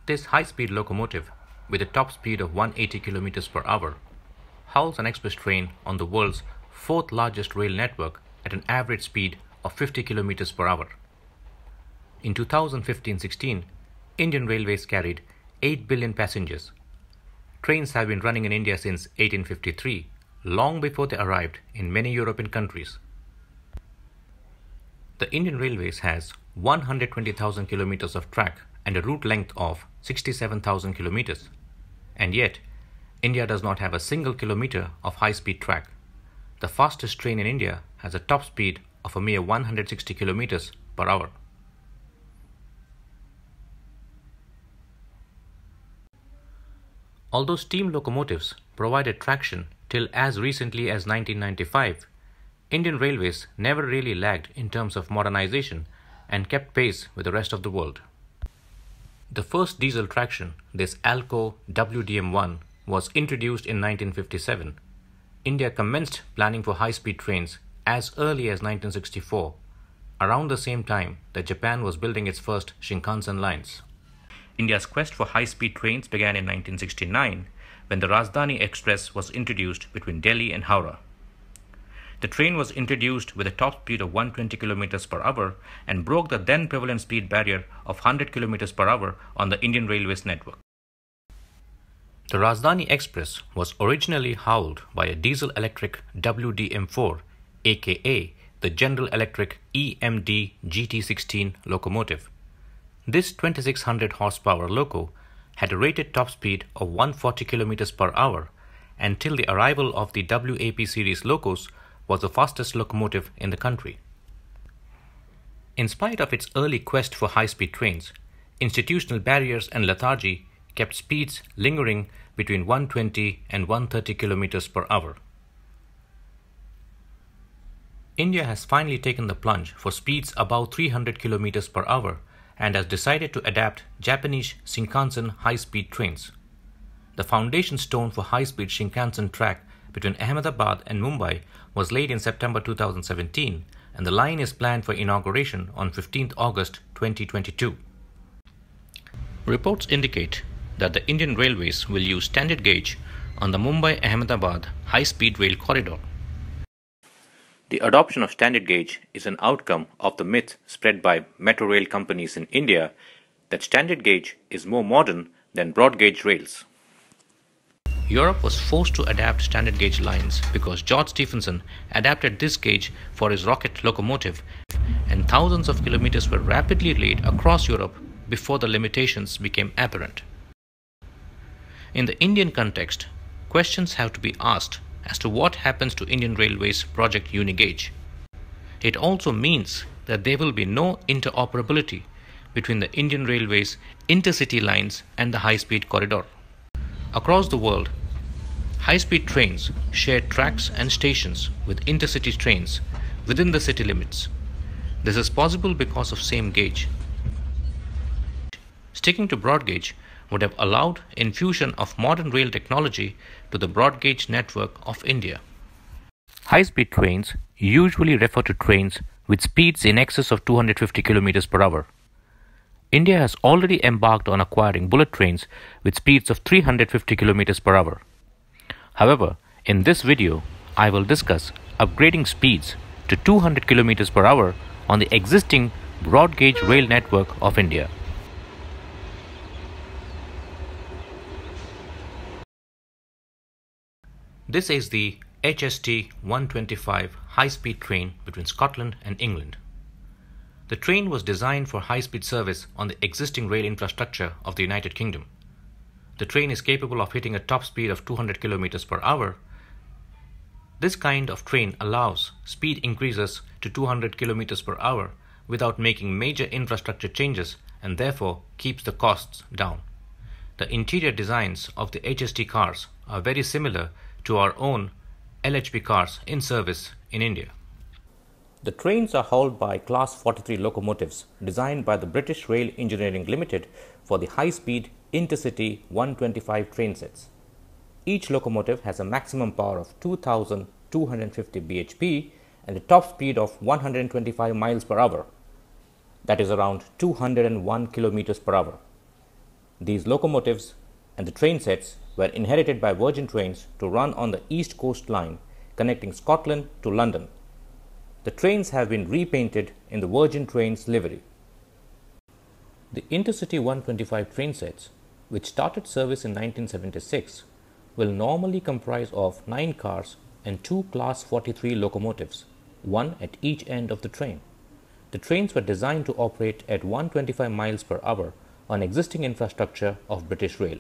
This high-speed locomotive, with a top speed of 180 km per hour, hauls an express train on the world's fourth largest rail network at an average speed of 50 km per hour. In 2015-16, Indian Railways carried 8 billion passengers. Trains have been running in India since 1853, long before they arrived in many European countries. The Indian Railways has 120,000 kilometers of track and a route length of 67,000 kilometers. And yet, India does not have a single kilometer of high-speed track. The fastest train in India has a top speed of a mere 160 kilometers per hour. Although steam locomotives provided traction till as recently as 1995, Indian Railways never really lagged in terms of modernization and kept pace with the rest of the world. The first diesel traction, this Alco WDM-1, was introduced in 1957. India commenced planning for high-speed trains as early as 1964, around the same time that Japan was building its first Shinkansen lines. India's quest for high-speed trains began in 1969 when the Rajdhani Express was introduced between Delhi and Howrah. The train was introduced with a top speed of 120 km per hour and broke the then prevalent speed barrier of 100 km per hour on the Indian Railways network. The Rajdhani Express was originally hauled by a diesel-electric WDM-4, aka the General Electric EMD GT16 locomotive. This 2600 horsepower loco had a rated top speed of 140 km per hour, and till the arrival of the WAP series locos was the fastest locomotive in the country. In spite of its early quest for high-speed trains, institutional barriers and lethargy kept speeds lingering between 120 and 130 km per hour. India has finally taken the plunge for speeds above 300 km per hour and has decided to adapt Japanese Shinkansen high-speed trains. The foundation stone for high-speed Shinkansen track between Ahmedabad and Mumbai was laid in September 2017, and the line is planned for inauguration on 15th August 2022. Reports indicate that the Indian Railways will use standard gauge on the Mumbai-Ahmedabad high-speed rail corridor. The adoption of standard gauge is an outcome of the myth spread by metro rail companies in India that standard gauge is more modern than broad gauge rails. Europe was forced to adapt standard gauge lines because George Stephenson adapted this gauge for his rocket locomotive, and thousands of kilometers were rapidly laid across Europe before the limitations became apparent. In the Indian context, questions have to be asked as to what happens to Indian Railways Project Unigauge. It also means that there will be no interoperability between the Indian Railways intercity lines and the high-speed corridor. Across the world, high-speed trains share tracks and stations with intercity trains within the city limits. This is possible because of same gauge. Sticking to broad gauge would have allowed infusion of modern rail technology to the broad gauge network of India. High-speed trains usually refer to trains with speeds in excess of 250 km per hour. India has already embarked on acquiring bullet trains with speeds of 350 km per hour. However, in this video, I will discuss upgrading speeds to 200 km per hour on the existing broad gauge rail network of India. This is the HST 125 high-speed train between Scotland and England. The train was designed for high-speed service on the existing rail infrastructure of the United Kingdom. The train is capable of hitting a top speed of 200 km per hour. This kind of train allows speed increases to 200 km per hour without making major infrastructure changes, and therefore keeps the costs down. The interior designs of the HST cars are very similar to our own LHB cars in service in India. The trains are hauled by Class 43 locomotives designed by the British Rail Engineering Limited for the high-speed intercity 125 train sets. Each locomotive has a maximum power of 2,250 bhp and a top speed of 125 miles per hour, that is around 201 kilometers per hour. These locomotives and the train sets were inherited by Virgin Trains to run on the East Coast Line connecting Scotland to London. The trains have been repainted in the Virgin Trains livery. The Intercity 125 train sets, which started service in 1976, will normally comprise of 9 cars and 2 Class 43 locomotives, one at each end of the train. The trains were designed to operate at 125 miles per hour on existing infrastructure of British Rail.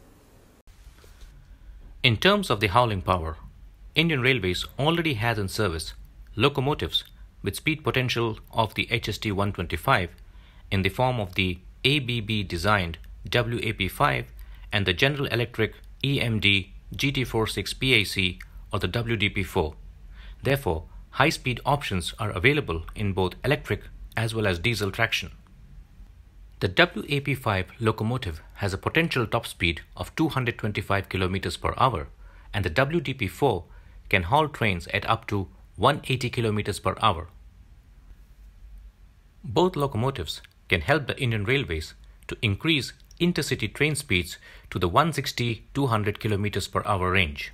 In terms of the hauling power, Indian Railways already has in service locomotives with speed potential of the HST 125 in the form of the ABB designed WAP5 and the General Electric EMD GT46 PAC or the WDP4. Therefore, high-speed options are available in both electric as well as diesel traction. The WAP5 locomotive has a potential top speed of 225 km per hour and the WDP4 can haul trains at up to 180 km per hour. Both locomotives can help the Indian Railways to increase intercity train speeds to the 160-200 km per hour range.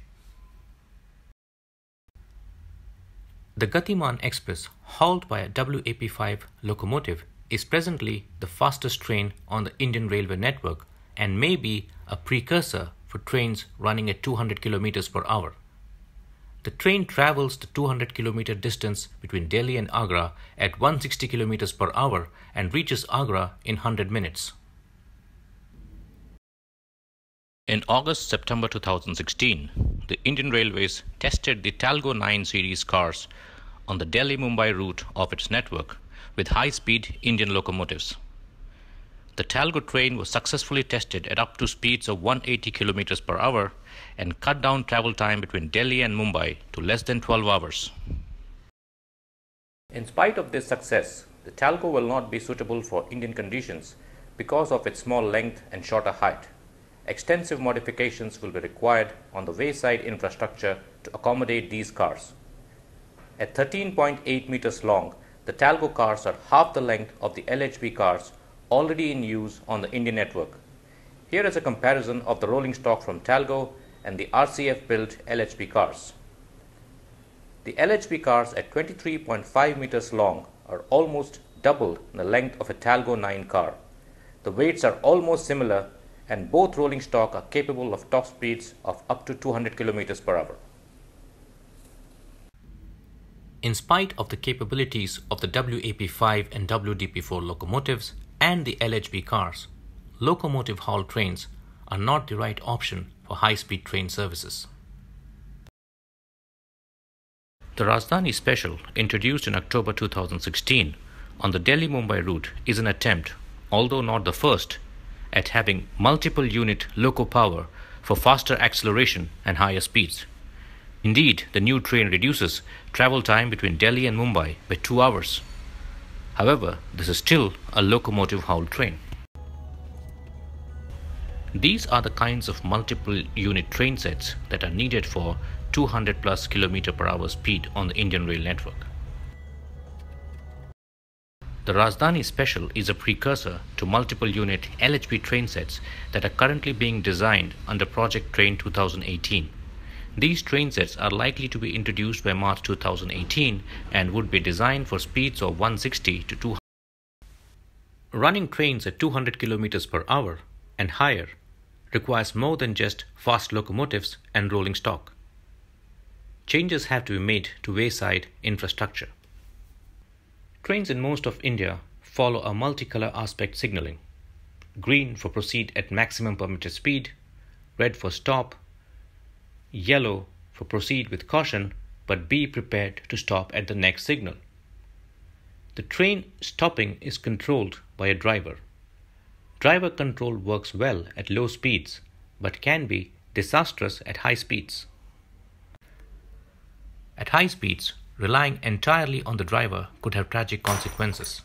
The Gatiman Express, hauled by a WAP5 locomotive, is presently the fastest train on the Indian Railway network and may be a precursor for trains running at 200 km per hour. The train travels the 200 km distance between Delhi and Agra at 160 km per hour and reaches Agra in 100 minutes. In August-September 2016, the Indian Railways tested the Talgo 9 series cars on the Delhi-Mumbai route of its network with high-speed Indian locomotives. The Talgo train was successfully tested at up to speeds of 180 km per hour and cut down travel time between Delhi and Mumbai to less than 12 hours. In spite of this success, the Talgo will not be suitable for Indian conditions because of its small length and shorter height. Extensive modifications will be required on the wayside infrastructure to accommodate these cars. At 13.8 meters long, the Talgo cars are half the length of the LHB cars already in use on the Indian network. Here is a comparison of the rolling stock from Talgo and the RCF-built LHB cars. The LHB cars at 23.5 meters long are almost double the length of a Talgo 9 car. The weights are almost similar and both rolling stock are capable of top speeds of up to 200 km per hour. In spite of the capabilities of the WAP5 and WDP4 locomotives and the LHB cars, locomotive haul trains are not the right option for high-speed train services. The Rajdhani Special, introduced in October 2016 on the Delhi-Mumbai route, is an attempt, although not the first, at having multiple unit loco power for faster acceleration and higher speeds. Indeed, the new train reduces travel time between Delhi and Mumbai by 2 hours. However, this is still a locomotive haul train. These are the kinds of multiple unit train sets that are needed for 200 plus km per hour speed on the Indian Rail network. The Rajdhani Special is a precursor to multiple unit LHB train sets that are currently being designed under Project Train 2018. These train sets are likely to be introduced by March 2018 and would be designed for speeds of 160 to 200. Running trains at 200 km per hour and higher requires more than just fast locomotives and rolling stock. Changes have to be made to wayside infrastructure. Trains in most of India follow a multicolor aspect signaling: green for proceed at maximum permitted speed, red for stop, yellow for proceed with caution but be prepared to stop at the next signal. The train stopping is controlled by a driver. Driver control works well at low speeds but can be disastrous at high speeds. At high speeds, relying entirely on the driver could have tragic consequences.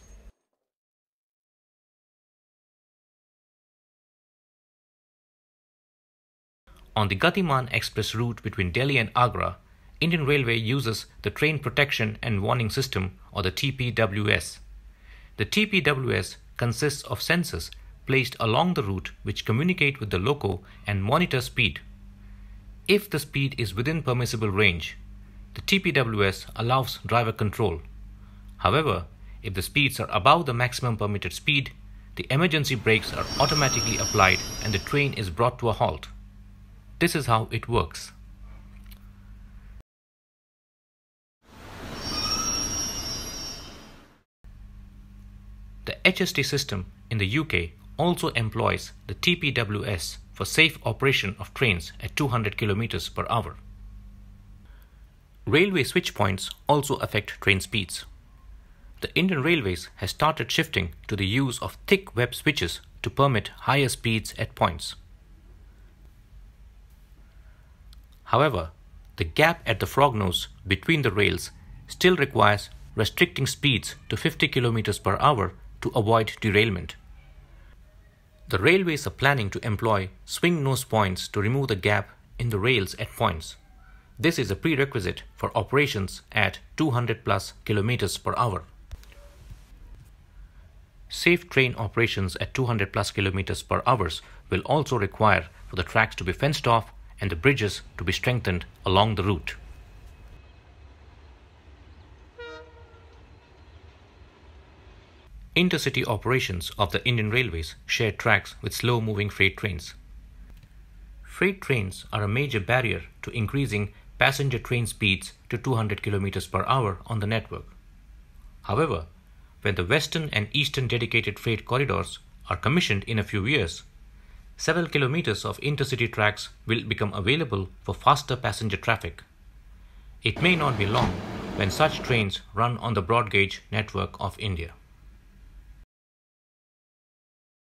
On the Gatiman Express route between Delhi and Agra, Indian Railway uses the Train Protection and Warning System, or the TPWS. The TPWS consists of sensors placed along the route which communicate with the loco and monitor speed. If the speed is within permissible range, the TPWS allows driver control. However, if the speeds are above the maximum permitted speed, the emergency brakes are automatically applied and the train is brought to a halt. This is how it works. The HST system in the UK also employs the TPWS for safe operation of trains at 200 km per hour. Railway switch points also affect train speeds. The Indian Railways has started shifting to the use of thick web switches to permit higher speeds at points. However, the gap at the frog nose between the rails still requires restricting speeds to 50 km per hour to avoid derailment. The railways are planning to employ swing nose points to remove the gap in the rails at points. This is a prerequisite for operations at 200 plus km per hour. Safe train operations at 200 plus km per hour will also require for the tracks to be fenced off and the bridges to be strengthened along the route. Intercity operations of the Indian Railways share tracks with slow-moving freight trains. Freight trains are a major barrier to increasing passenger train speeds to 200 km per hour on the network. However, when the western and eastern dedicated freight corridors are commissioned in a few years, several kilometers of intercity tracks will become available for faster passenger traffic. It may not be long when such trains run on the broad gauge network of India.